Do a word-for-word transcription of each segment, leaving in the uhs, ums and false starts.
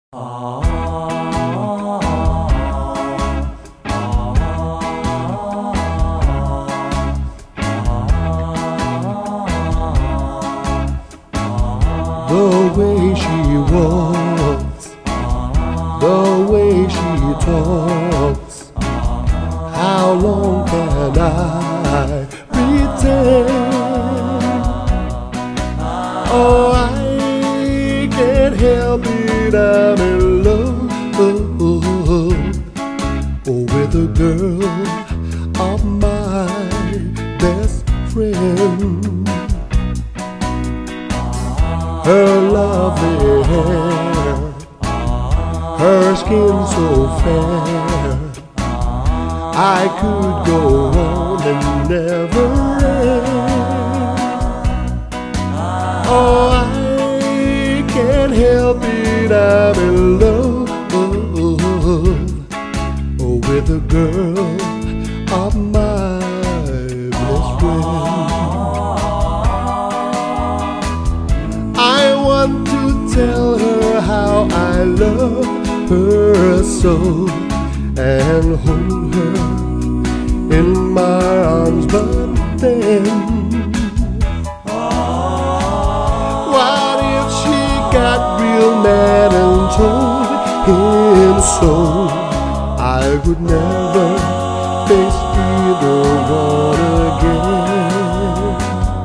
The way she walks, the way she talks, how long can I pretend? Oh, I can't help it, I'm in love with the girl of my best friend. Her lovely hair, her skin so fair, I could go on and never end. Oh, I can't help it, I'm in love with the girl of my best friend. I want to tell her how I love her so, and hold her in my arms, but then what if she got real mad and told him so? I would never face either one again.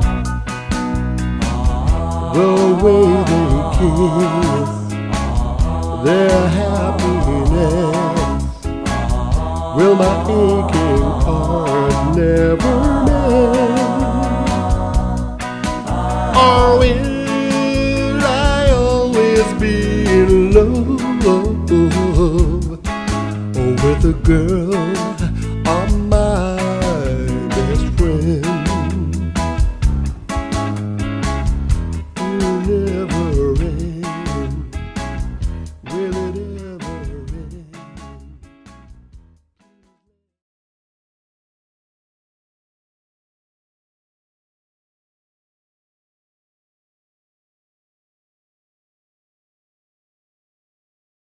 The way they kiss, their happiness, will my aching heart never mend? Or will